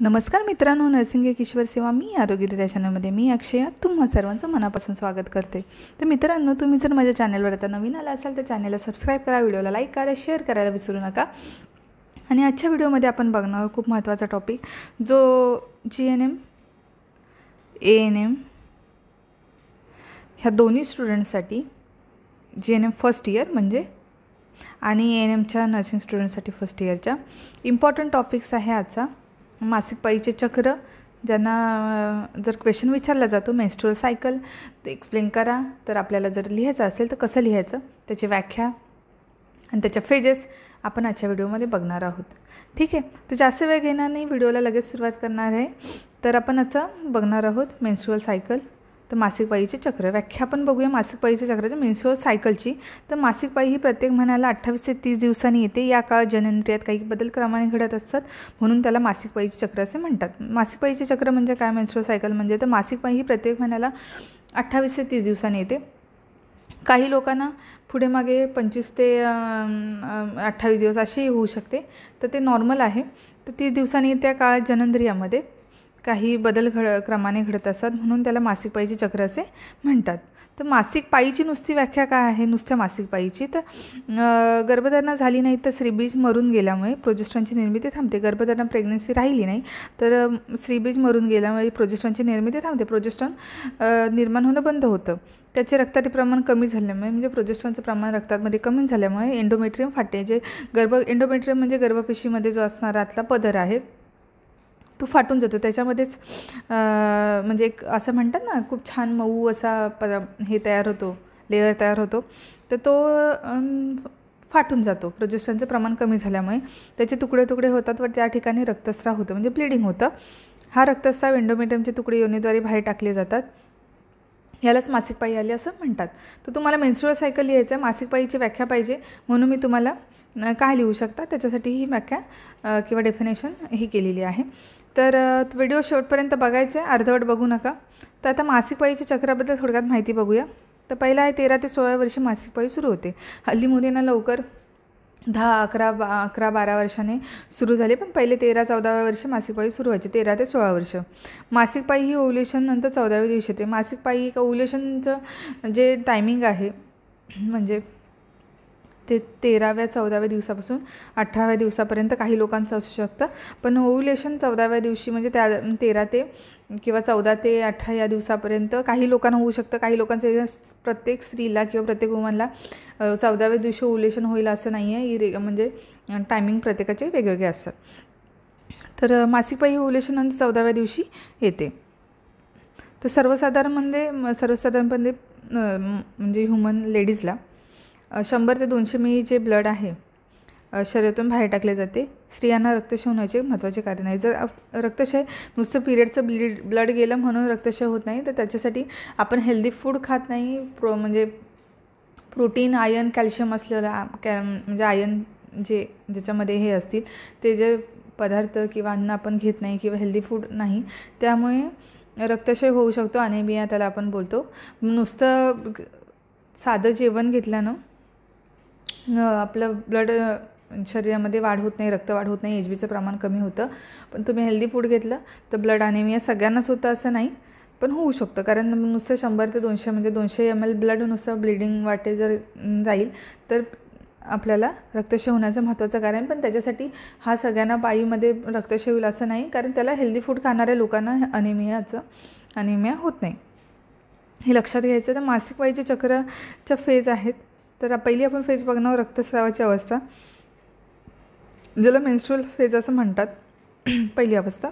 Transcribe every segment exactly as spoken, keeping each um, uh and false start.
नमस्कार मित्रांनो, नर्सिंग एक ईश्वर सेवा मी आरोग्य त्या चॅनलमध्ये मी अक्षया तुम्हा सर्वांचं मनापासून स्वागत करते। तर मित्रांनो, तुम्ही जर माझ्या चॅनलवर आता नवीन आला असाल तर चॅनलला सबस्क्राईब करा, व्हिडिओला लाईक करा, शेअर करायला विसरू नका। आणि आजच्या व्हिडिओमध्ये आपण बघणार खूप महत्त्वाचा टॉपिक जो G N M A N M ह्या दोन्ही स्टुडंट्ससाठी, G N M first year म्हणजे आणि ए एन एमच्या नर्सिंग स्टुडंटसाठी फर्स्ट इयरच्या इम्पॉर्टंट टॉपिक्स आहे आजचा। मासिक पाळीचे चक्र, ज्यांना जर क्वेश्चन विचारला जातो मेन्स्ट्रुअल सायकल ते एक्सप्लेन करा, तर आपल्याला जर लिहायचं असेल तर कसं लिहायचं त्याची व्याख्या आणि त्याच्या फेजेस आपण आजच्या व्हिडिओमध्ये बघणार आहोत। ठीक आहे, तर जास्त वेळ घेणार नाही, व्हिडिओला लगेच सुरुवात करणार आहे। तर आपण आता बघणार आहोत मेन्स्ट्रुअल सायकल, तर मासिक पाळीचे चक्र व्याख्या आपण बघूया मासिक पाळीच्या चक्राच्या मेन्स्ट्रुअल सायकलची। तर मासिक पाळी ही प्रत्येक महिन्याला अठ्ठावीस ते तीस दिवसांनी येते। या काळात जननेंद्रियात काही बदल क्रमाने घडत असतात, म्हणून त्याला मासिक पाळीचे चक्र असे म्हणतात। मासिक पाळीचे चक्र म्हणजे काय, मेन्स्ट्रुअल सायकल म्हणजे तर मासिक पाळी ही प्रत्येक महिन्याला अठ्ठावीस ते तीस दिवसांनी येते। काही लोकांना पुढे मागे पंचवीस ते अठ्ठावीस दिवस अशी होऊ शकते, तर ते नॉर्मल आहे। तर तीस दिवसांनी त्या काळात जननेंद्रियामध्ये काही बदल घड क्रमाने घडत असतात, म्हणून त्याला मासिक पाळीचे चक्र असे म्हणतात। तर मासिक पाळीची नुसती व्याख्या काय आहे, नुसत्या मासिक पाळीची, तर गर्भधारणा झाली नाही तर स्त्रीबीज मरून गेल्यामुळे प्रोजेस्ट्रॉनची निर्मिती थांबते। गर्भधारणा प्रेग्नन्सी राहिली नाही तर स्त्रीबीज मरून गेल्यामुळे प्रोजेस्ट्रॉनची निर्मिती थांबते, प्रोजेस्ट्रॉन निर्माण होणं बंद होतं। त्याचे रक्तातील प्रमाण कमी झाल्यामुळे म्हणजे प्रोजेस्ट्रॉनचं प्रमाण रक्तामध्ये कमी झाल्यामुळे एंडोमेट्रियम फाटते। जे गर्भ एंडोमेट्रियम म्हणजे गर्भपेशीमध्ये जो असणारा आतला पदर आहे तो फाटून जातो। त्याच्यामध्येच म्हणजे एक असं म्हणतात ना, खूप छान मऊ असा प हे तयार होतो, लेअर तयार होतो, तर तो फाटून जातो प्रोजेस्ट्रॉनचं प्रमाण कमी झाल्यामुळे। त्याचे तुकडे तुकडे होतात व त्या ठिकाणी रक्तस्राव होतं म्हणजे ब्लिडिंग होतं। हा रक्तस्राव एंडोमेट्रियमचे तुकडे योनीद्वारे बाहेर टाकले जातात, यालाच मासिक पाळी आली असं म्हणतात। तर तुम्हाला मेन्स्ट्रुअल सायकल लिहायचं आहे, मासिक पाळीची व्याख्या पाहिजे म्हणून मी तुम्हाला काय लिहू शकता त्याच्यासाठी ही व्याख्या किंवा डेफिनेशन ही केलेली आहे। तर व्हिडिओ शेवटपर्यंत बघायचं आहे, अर्धवट बघू नका। तर आता मासिक पाळीच्या चक्राबद्दल थोडक्यात माहिती बघूया। तर पहिला आहे तेरा ते सोळा वर्षे मासिक पाळी सुरू होते। हल्ली मुलींना लवकर दहा अकरा बा अकरा बारा वर्षाने सुरू झाले, पण पहिले तेरा चौदाव्या वर्षी मासिक पाळी सुरू व्हायची, तेरा ते सोळा वर्ष। मासिक पाळी ही ओव्ह्युलेशन नंतर चौदाव्या दिवशी येते। मासिक पाळी एक ओव्ह्युलेशनचं जे टायमिंग आहे म्हणजे ते तेराव्या चौदाव्या दिवसापासून अठराव्या दिवसापर्यंत काही लोकांचं असू शकतं, पण ओव्ह्युलेशन चौदाव्या दिवशी म्हणजे त्या तेरा ते किंवा चौदा ते अठरा या दिवसापर्यंत काही लोकांना होऊ शकतं। काही लोकांचं प्रत्येक स्त्रीला किंवा प्रत्येक वुमनला चौदाव्या दिवशी ओव्ह्युलेशन होईल असं नाही आहे, रे म्हणजे टायमिंग प्रत्येकाचे वेगवेगळे असतात। तर मासिक पाळी ओव्ह्युलेशन नंतर चौदाव्या दिवशी येते। तर सर्वसाधारण म्हणजे सर्वसाधारणपणे म्हणजे ह्युमन लेडीजला शंभर ते दोनशे मिली जे ब्लड आहे शरीरातून बाहेर टाकले जाते। स्त्रियांना रक्तक्षय होण्याचे महत्त्वाचे कारण आहे। जर रक्तक्षय नुसतं पिरियडचं ब्लीड ब्लड गेलं म्हणून रक्तक्षय होत नाही, तर त्याच्यासाठी आपण हेल्दी फूड खात नाही, प्रो म्हणजे प्रोटीन आयर्न कॅल्शियम असलेलं कॅ म्हणजे आयर्न जे ज्याच्यामध्ये हे असतील ते जे पदार्थ किंवा अन्न आपण घेत नाही किंवा हेल्दी फूड नाही, त्यामुळे रक्तक्षय होऊ शकतो, अनेमिया त्याला आपण बोलतो। नुसतं साधं जेवण घेतल्यानं आपलं ब्लड शरीरामध्ये वाढ होत नाही, रक्त वाढ होत नाही, एच बीचं प्रमाण कमी होतं। पण तुम्ही हेल्दी फूड घेतलं तर ब्लड अनेमिया सगळ्यांनाच होतं असं नाही, पण होऊ शकतं। कारण नुसतं शंभर ते दोनशे म्हणजे दोनशे एम एल ब्लड नुसतं ब्लिडिंग वाटे जर जाईल तर आपल्याला रक्तक्षय होण्याचं महत्त्वाचं कारण, पण त्याच्यासाठी हा सगळ्यांना पाळीमध्ये रक्तक्षय होईल असं नाही, कारण त्याला हेल्दी फूड खाणाऱ्या लोकांना अनेमियाचं अनेमिया होत नाही, हे लक्षात घ्यायचं। तर मासिक पाळीचे चक्राच्या फेज आहेत। तर पहिली आपण फेज बघणार रक्तस्रावाची अवस्था, ज्याला मेन्स्ट्रुअल फेज असं म्हणतात, पहिली अवस्था।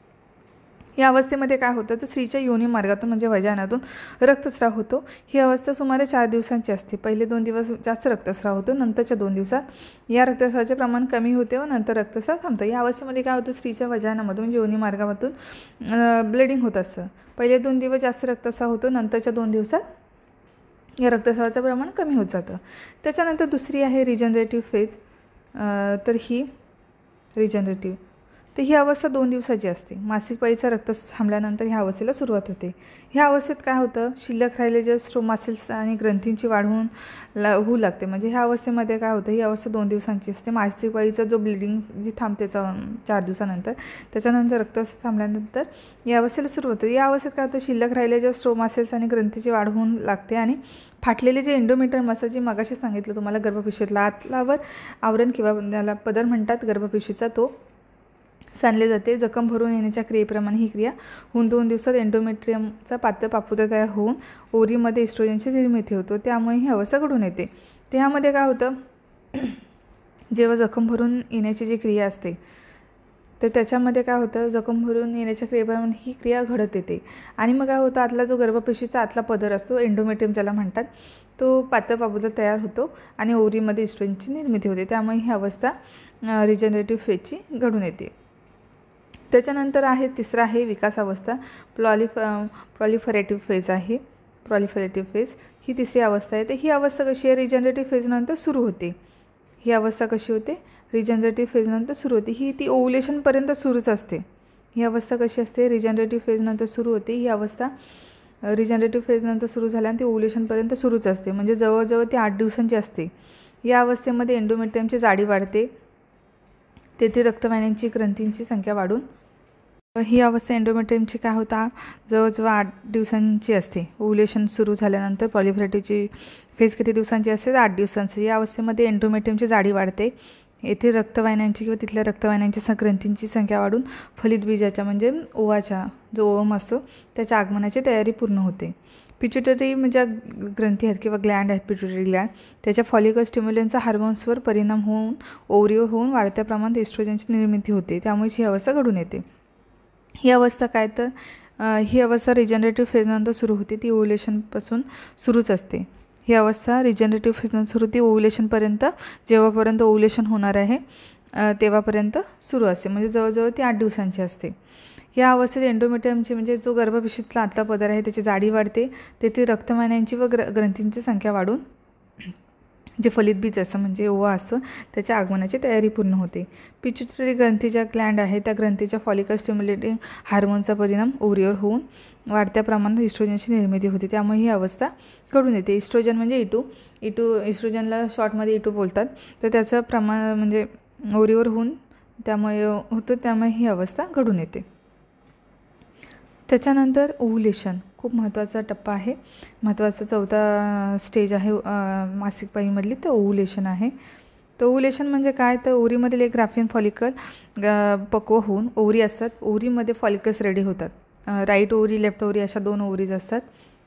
या अवस्थेमध्ये काय होतं तर स्त्रीच्या योनी मार्गातून म्हणजे वजानातून रक्तस्राव होतो। ही अवस्था सुमारे चार दिवसांची असते। पहिले दोन दिवस जास्त रक्तस्राव होतो, नंतरच्या दोन दिवसात या रक्तस्रावाचे प्रमाण कमी होते व नंतर रक्तस्राव थांबतं। या अवस्थेमध्ये काय होतं, स्त्रीच्या वजानामधून म्हणजे योनी मार्गामधून ब्लिडिंग होत असतं। पहिले दोन दिवस जास्त रक्तस्राव होतो, नंतरच्या दोन दिवसात या रक्तस्रावाचं प्रमाण कमी होत जातं। त्याच्यानंतर दुसरी आहे रिजनरेटिव्ह फेज। तर ही रिजनरेटिव्ह तर ही अवस्था दोन दिवसाची असते. मासिक पाळीचा रक्तस्राव थांबल्यानंतर ह्या अवस्थेला सुरुवात होते. ह्या अवस्थेत काय होतं, शिल्लक राहिलेल्या स्ट्रोमासेल्स आणि ग्रंथींची वाढ होऊन ला होऊ लागते. म्हणजे ह्या अवस्थेमध्ये काय होतं, ही अवस्था दोन दिवसांची असते. मासिक पाळीचा जो ब्लिडिंग जी थांबते चार दिवसानंतर, त्याच्यानंतर रक्तस्राव थांबल्यानंतर या अवस्थेला सुरुवात होते. या अवस्थेत काय होतं, शिल्लक राहिलेल्या स्ट्रोमासेल्स आणि ग्रंथीची वाढ होऊन लागते आणि फाटलेले जे एंडोमेट्रियम असं जे मगाशी सांगितलं तुम्हाला गर्भपिशवीतला आतलावर आवरण किंवा त्याला पदर म्हणतात गर्भपिशवीचा, तो सांधले जाते. जखम भरून येण्याच्या क्रियेप्रमाणे ही क्रिया होऊन दोन दिवसात एंडोमेट्रियमचा पातळ पापुद्रा तयार होऊन ओरीमध्ये इस्ट्रोजनची निर्मिती होतो. त्यामुळे ही अवस्था घडून येते. त्यामध्ये काय होतं, जेव्हा जखम भरून येण्याची जी क्रिया असते तर त्याच्यामध्ये काय होतं, जखम भरून येण्याच्या क्रियेप्रमाणे ही क्रिया घडत येते आणि मग काय होतं, आतला जो गर्भपिशवीचा आतला पदर असतो एंडोमेट्रियम ज्याला म्हणतात, तो पातळ पापुद्रा तयार होतो आणि ओरीमध्ये इस्ट्रोजनची निर्मिती होते. त्यामुळे ही अवस्था रिजनरेटिव्ह फेजची घडून येते. त्याच्यानंतर आहे तिसरा आहे विकास अवस्था, प्लॉलिफ प्रॉलिफरेटिव्ह फेज आहे. प्रॉलिफरेटिव्ह फेज ही तिसरी अवस्था आहे. तर ही अवस्था कशी आहे, रिजनरेटिव्ह फेजनंतर सुरू होते. ही अवस्था कशी होते, रिजनरेटिव्ह फेजनंतर सुरू होते. ही ती ओव्युलेशनपर्यंत सुरूच असते. ही अवस्था कशी असते, रिजनरेटिव्ह फेजनंतर सुरू होते. ही अवस्था रिजनरेटिव्ह फेजनंतर सुरू झाल्याने ती ओव्युलेशनपर्यंत सुरूच असते. म्हणजे जवळजवळ ती आठ दिवसांची असते. या अवस्थेमध्ये एंडोमेट्रियमची जाडी वाढते. तेथे रक्तवाहिन्यांची ग्रंथींची संख्या वाढून ही अवस्था एंडोमेट्रियमची काय होता, जवळजवळ आठ दिवसांची असते. ओव्युलेशन सुरू झाल्यानंतर प्रॉलिफरेटिव्हची फेज किती दिवसांची असते, आठ दिवसांची. या अवस्थेमध्ये एंडोमेट्रियमची जाडी वाढते. येथे रक्तवाहिन्यांची किंवा तिथल्या रक्तवाहिन्यांच्या ग्रंथींची संख्या वाढून फलित बीजाच्या म्हणजे ओवाच्या जो ओवम असतो त्याच्या आगमनाची तयारी पूर्ण होते. पिट्युटरी म्हणजे ग्रंथी आहेत किंवा ग्लँड आहेत, पिट्युटरी ग्लँड, त्याच्या फॉलिकल स्टिम्युलन्सचा हार्मोन्सवर परिणाम होऊन ओव्हरीवर होऊन वाढत्या प्रमाणात इस्ट्रोजनची निर्मिती होते. त्यामुळे ही अवस्था घडून येते. ही अवस्था काय तर ही अवस्था रिजनरेटिव्ह फेजनंतर सुरू होते. ती ओव्युलेशनपासून सुरूच असते. ही अवस्था रिजनरेटिव्ह फेजनंतर सुरू होती ओव्युलेशनपर्यंत, जेव्हापर्यंत ओव्युलेशन होणार आहे तेव्हापर्यंत सुरू असते. म्हणजे जवळजवळ ती आठ दिवसांची असते. या अवस्थेत एंडोमेट्रियमची म्हणजे जो गर्भपिशवीतला आतला पदर आहे त्याची जाडी वाढते. तेथे रक्तवाहिन्यांची व ग्र ग्रंथींची संख्या वाढून जे फलित बीज असं म्हणजे ओवा असतो त्याच्या आगमनाची तयारी पूर्ण होते. पिट्युटरी ग्रंथीच्या ग्लँड आहे त्या ग्रंथीच्या फॉलिकल स्टिम्युलेटिंग हार्मोनचा परिणाम ओव्हरीवर होऊन वाढत्या प्रमाणात इस्ट्रोजनची निर्मिती होते. त्यामुळे ही अवस्था घडून येते. इस्ट्रोजन म्हणजे इटू इटू इस्ट्रोजनला शॉर्टमध्ये इटू बोलतात. तर त्याचं प्रमाण म्हणजे ओव्हरीवर होऊन त्यामुळे होतं. त्यामुळे ही अवस्था घडून येते. त्याच्यानंतर ओव्युलेशन खूप महत्त्वाचा टप्पा आहे. महत्त्वाचा चौथा स्टेज आहे मासिक पाळीमधली, तर ओव्युलेशन आहे. तर ओव्युलेशन म्हणजे काय, तर ओव्हरीमधील एक ग्राफियन फॉलिकल पक्व होऊन, ओव्हरी असतात, ओव्हरीमध्ये फॉलिकल्स रेडी होतात. राईट ओव्हरी लेफ्ट ओव्हरी अशा दोन ओव्हरीज असतात.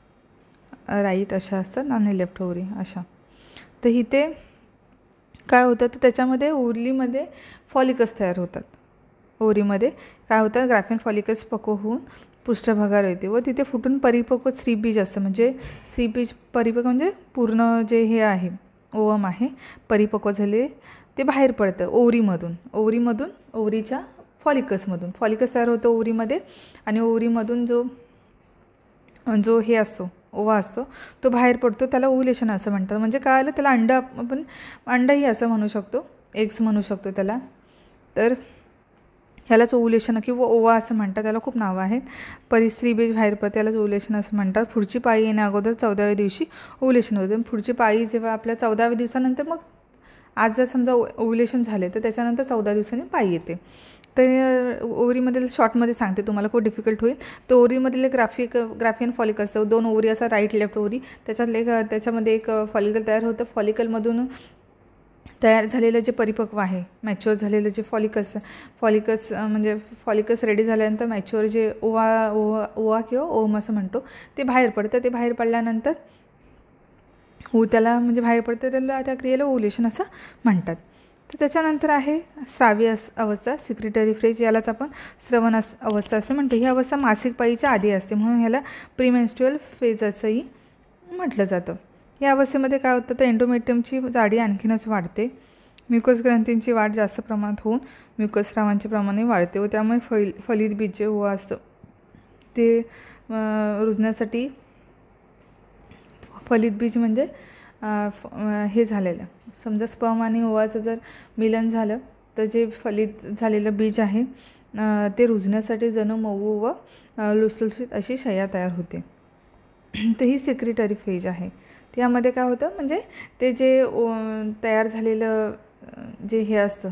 राईट अशा असतात आणि लेफ्ट ओव्हरी अशा. तर इथे काय होतं, तर त्याच्यामध्ये ओव्हरीमध्ये फॉलिकल्स तयार होतात. ओव्हरीमध्ये काय होतं, ग्राफियन फॉलिकल्स पक्व होऊन पृष्ठभागावर येते व तिथे फुटून परिपक्व स्त्रीबीज असतं. म्हणजे स्त्रीबीज परिपक्व म्हणजे पूर्ण जे हे आहे ओवम आहे परिपक्व झाले ते बाहेर पडतं ओव्हरीमधून. ओव्हरीमधून ओव्हरीच्या फॉलिकल्समधून फॉलिकल्स तयार होतं ओव्हरीमध्ये आणि ओव्हरीमधून जो जो हे असतो ओवा असतो तो बाहेर पडतो. त्याला ओव्युलेशन असं म्हणतात. म्हणजे काय आलं, त्याला अंड आपण अंडही असं म्हणू शकतो, एग्स म्हणू शकतो त्याला. तर ह्यालाच ओव्युलेशन किंवा ओवा असं म्हणतात. त्याला खूप नावं आहेत. परिस्त्री बीज बाहेर पडते त्यालाच ओव्युलेशन असं म्हणतात. पुढची पाळी येण्या अगोदर चौदाव्या दिवशी ओव्युलेशन होतं. पुढची पाळी जेव्हा आपल्या चौदाव्या दिवसानंतर, मग आज जर समजा ओव्युलेशन झाले तर त्याच्यानंतर चौदा दिवसांनी पाळी येते. तर ओव्हरीमधील शॉर्टमध्ये सांगते तुम्हाला, खूप डिफिकल्ट होईल. तर ओव्हरीमधील एक ग्राफिक ग्राफियन फॉलिकल असतं, दोन ओव्हरी असतात, राईट लेफ्ट ओव्हरी. त्याच्यातले एक त्याच्यामध्ये एक फॉलिकल तयार होतं. फॉलिकलमधून तयार झालेलं जे परिपक्व आहे मॅच्युअर झालेलं जे फॉलिकल्स फॉलिकल्स म्हणजे फॉलिकल्स रेडी झाल्यानंतर मॅच्युअर जे ओवा ओवा ओवा किंवा ओम असं म्हणतो ते बाहेर पडतं. ते बाहेर पडल्यानंतर हो त्याला म्हणजे बाहेर पडतं त्याला त्या क्रियेला ओव्युलेशन असं म्हणतात. तर त्याच्यानंतर आहे स्रावी अवस्था, सिक्रेटरी फेज, यालाच आपण श्रवण अवस्था असं म्हणतो. ही अवस्था मासिक पाळीच्या आधी असते म्हणून ह्याला प्रीमेन्स्ट्रुअल फेज असंही म्हटलं जातं. या अवस्थेमध्ये काय होतं, तर एंडोमेट्रियमची जाडी आणखीनच वाढते. म्युकस ग्रंथींची वाढ जास्त प्रमाणात होऊन म्युकस स्रावांचे प्रमाणही वाढते व त्यामुळे फल फलित बीज जे ओवा असतं ते रुजण्यासाठी फलित बीज म्हणजे हे झालेलं, समजा स्पर्म आणि ओवाचं जर मिलन झालं तर जे फलित झालेलं बीज आहे ते रुजण्यासाठी जणू मऊ व लुसलुशीत अशी शय्या तयार होते. तर ही सिक्रेटरी फेज आहे. त्यामध्ये काय होतं म्हणजे ते जे तयार झालेलं जे हे असतं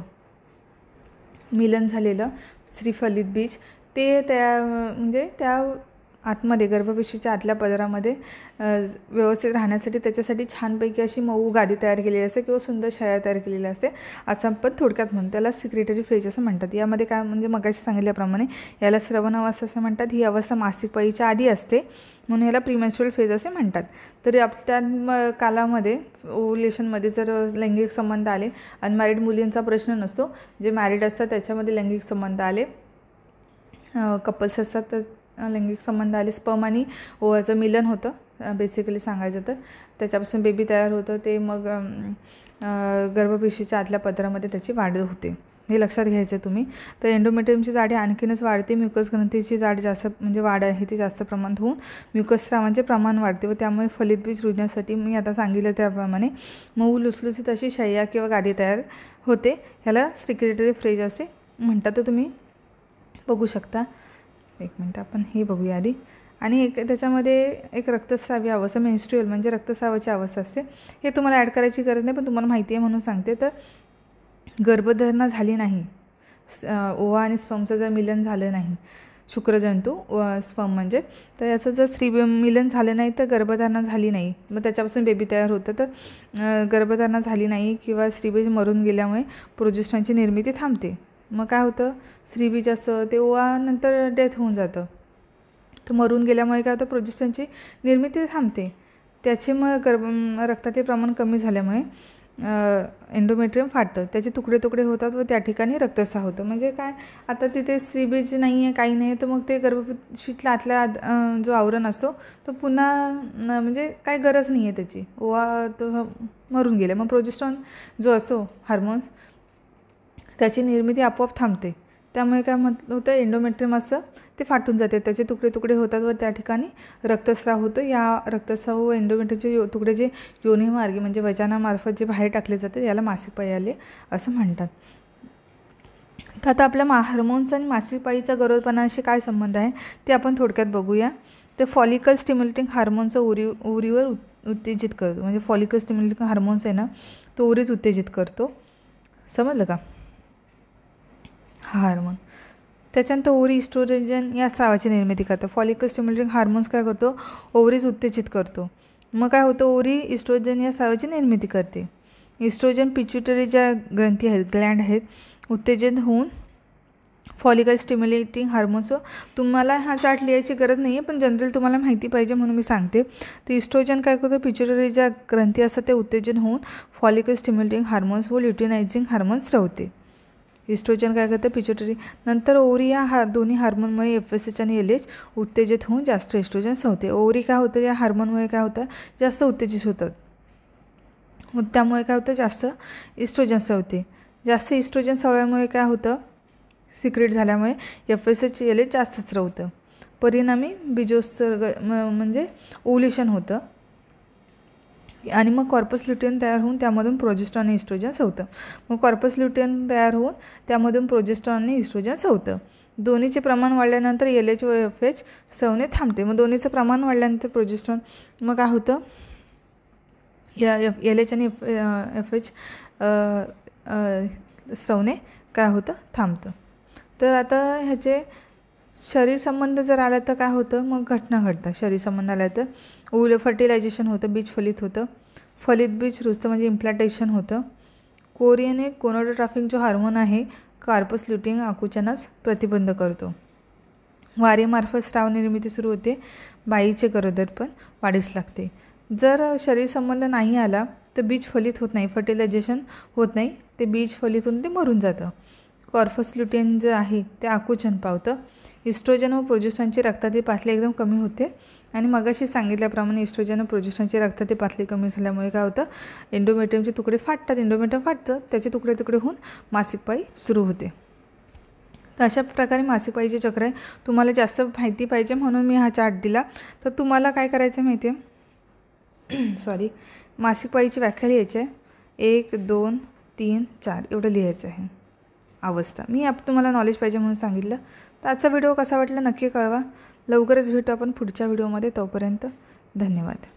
मिलन झालेलं स्त्रीफलित बीज ते त्या म्हणजे त्या आतमध्ये गर्भपिशवीच्या आतल्या पदरामध्ये व्यवस्थित राहण्यासाठी त्याच्यासाठी छानपैकी अशी मऊ गादी तयार केलेली असते किंवा सुंदर शय्या तयार केलेली असते असं आपण थोडक्यात म्हणतो. त्याला सिक्रेटरी फेज असं म्हणतात. यामध्ये काय म्हणजे मगाशी सांगितल्याप्रमाणे याला श्रवण अवस्था असं म्हणतात. ही अवस्था मासिक पाळीच्या आधी असते म्हणून याला प्रीमेन्स्ट्रुअल फेज असे म्हणतात. तर आप त्या कालामध्ये ओव्ह्युलेशनमध्ये जर लैंगिक संबंध आले, अनमॅरिड मुलींचा प्रश्न नसतो, जे मॅरिड असतात त्याच्यामध्ये लैंगिक संबंध आले, कपल्स असतात तर लैंगिक संबंध आले, स्पर्म आणि ओव्हाचं मिलन होतं बेसिकली सांगायचं तर, त्याच्यापासून बेबी तयार होतं, ते मग गर्भपिशवीच्या आतल्या पदरामध्ये त्याची वाढ होते. हे लक्षात घ्यायचं तुम्ही. तर एंडोमेट्रियमची जाडी आणखीनच वाढते. म्युकस ग्रंथीची जाड जास्त म्हणजे वाढ आहे ती जास्त प्रमाणात होऊन म्युकस स्रावांचे प्रमाण वाढते व त्यामुळे फलित बीज रुजण्यासाठी मी आता सांगितलं त्याप्रमाणे मऊ लुसलुसीत अशी शय्या किंवा गादी तयार होते. ह्याला सिक्रेटरी फेज असे म्हणतात. तर तुम्ही बघू शकता. एक मिनटं आपण हे बघूया आधी. आणि एक त्याच्यामध्ये एक रक्तस्रावी अवस्था मेन्स्ट्रुअल म्हणजे रक्तस्रावाची अवस्था असते. हे तुम्हाला ॲड करायची गरज नाही पण तुम्हाला माहिती आहे म्हणून सांगते. तर गर्भधारणा झाली नाही, ओवा आणि स्पर्मचं जर मिलन झालं नाही, शुक्रजंतू स्पर्म म्हणजे, तर याचं जर स्त्री मिलन झालं नाही तर गर्भधारणा झाली नाही, मग त्याच्यापासून बेबी तयार होतं. तर गर्भधारणा झाली नाही किंवा स्त्रीबीज मरून गेल्यामुळे प्रोजेस्टेरॉनची निर्मिती थांबते. मग काय होतं, स्त्रीबीज असतं ते ओवा नंतर डेथ होऊन जातं. तर मरून गेल्यामुळे काय होतं, प्रोजेस्टेरॉनची निर्मिती थांबते. त्याचे मग गर्भ रक्तातील प्रमाण कमी झाल्यामुळे एंडोमेट्रियम फाटतं, त्याचे तुकडे तुकडे होतात व त्या ठिकाणी रक्तस्राव होतं. म्हणजे काय, आता तिथे स्त्रीबीज नाही आहे, काही नाही आहे, तर मग ते गर्भपिशवीतल्या आतल्या जो आवरण असतो तो पुन्हा म्हणजे काय गरज नाही आहे त्याची, ओवा तो मरून गेले. मग प्रोजेस्टेरॉन जो असतो हार्मोन्स त्याची निर्मिती आपोआप थांबते. त्यामुळे काय म्हटलं होतं, एंडोमेट्रियम असतं ते फाटून जाते, त्याचे तुकडे तुकडे होतात व त्या ठिकाणी रक्तस्राव होतो. या रक्तस्राव व एंडोमेट्रियमचे तुकडे जे योनीमार्गी म्हणजे वजानामार्फत जे बाहेर टाकले जाते याला मासिक पाळी आले असं म्हणतात. तर आता आपल्या मा हार्मोन्स आणि मासिक पाळीचा गरोदरपणाशी काय संबंध आहे ते आपण थोडक्यात बघूया. तर फॉलिकल स्टिम्युलेटिंग हार्मोनचं ओरी ओरीवर उत्तेजित करतो. म्हणजे फॉलिकल स्टिम्युलेटिंग हार्मोन्स आहे ना, तो ओरीच उत्तेजित करतो. समजलं का, हा हार्मोन. त्याच्यानंतर ओव्हरी इस्ट्रोजन या स्रावाची निर्मिती करतं. फॉलिकल स्टिम्युलेटिंग हार्मोन्स काय करतो, ओव्हरीज उत्तेजित करतो. मग काय होतं, ओव्हरी इस्ट्रोजन या स्रावाची निर्मिती करते. इस्ट्रोजन पिच्युटरी ज्या ग्रंथी आहेत, ग्लँड आहेत, उत्तेजित होऊन फॉलिकल स्टिम्युलेटिंग हार्मोन्स. तुम्हाला हा चार्ट लिहायची गरज नाही आहे पण जनरल तुम्हाला माहिती पाहिजे म्हणून मी सांगते. तर इस्ट्रोजन काय करतो, पिच्युटरी ज्या ग्रंथी असतात ते उत्तेजन होऊन फॉलिकल स्टिम्युलेटिंग हार्मोन्स व ल्युटिनायझिंग हार्मोन्स स्रवते. इस्ट्रोजन काय करतं, पिच्युटरी. नंतर ओव्हरी या हा दोन्ही हार्मोनमुळे एफ एस एच आणि एल एच उत्तेजित होऊन जास्त इस्ट्रोजन सवते. ओव्हरी काय होतं, या हार्मोनमुळे काय होतं, जास्त उत्तेजित होतात, त्यामुळे काय होतं, जास्त इस्ट्रोजन सवते. जास्त इस्ट्रोजन सवल्यामुळे काय होतं, सिक्रेट झाल्यामुळे F S H L H जास्त स्रवतं. परिणामी बीजोत्सर्ग म्हणजे ओव्ह्युलेशन होतं आणि मग कॉर्पस ल्युटियम तयार होऊन त्यामधून प्रोजेस्टेरॉन आणि इस्ट्रोजन सवतं. मग कॉर्पस ल्युटियम तयार होऊन त्यामधून प्रोजेस्टेरॉन आणि इस्ट्रोजन सवतं. दोन्हीचे प्रमाण वाढल्यानंतर एल एच व एफ एच सवणे थांबते. मग दोन्हीचं प्रमाण वाढल्यानंतर प्रोजेस्टेरॉन मग काय होतं, या एफ एल एच आणि एफ एफ एच स्रवणे काय होतं, थांबतं. तर आता ह्याचे शरीर संबंध जर आला तर काय होतं, मग घटना घडतात. शरीर संबंध आला तर ओव्ह्युलर फर्टिलायझेशन होतं, बीज फलित होतं, फलित बीज रुजतं म्हणजे इम्प्लांटेशन होतं. कोरियन एक गोनाडोट्रॉपिक जो हार्मोन आहे कॉर्पस ल्युटियम आकुंचनास प्रतिबंध करतो. वारेमार्फत स्राव निर्मिती सुरू होते. बाईचे गरोदरपण वाढीस लागते. जर शरीर संबंध नाही आला तर बीज फलित होत नाही, फर्टिलायझेशन होत नाही, ते बीज फलित होऊन ते मरून जातं. कॉर्पस ल्युटियम जे आहे ते आकुंचन पावतं. इस्ट्रोजन व प्रोजेस्टेरॉनची रक्तातील पातळी एकदम कमी होते आणि मगाशी सांगितल्याप्रमाणे इस्ट्रोजन व प्रोजेस्टेरॉनची रक्तातील पातळी कमी झाल्यामुळे काय होतं, एंडोमेट्रियमचे तुकडे फाटतात, एंडोमेट्रियम फाटतं, त्याचे तुकडे तुकडे होऊन मासिक पाळी सुरू होते. तर अशा प्रकारे मासिक पाळीचे चक्र आहे. तुम्हाला जास्त माहिती पाहिजे म्हणून मी हा चार्ट दिला. तर तुम्हाला काय करायचं माहिती आहे, सॉरी मासिक पाळीची व्याख्या लिहायची आहे. एक दोन तीन चार एवढं लिहायचं आहे. अवस्था. मी आप तुम्हाला नॉलेज पाहिजे म्हणून सांगितलं. तर आजचा व्हिडिओ कसा वाटला नक्की कळवा. लवकरच भेटू आपण पुढच्या व्हिडिओमध्ये. तोपर्यंत धन्यवाद.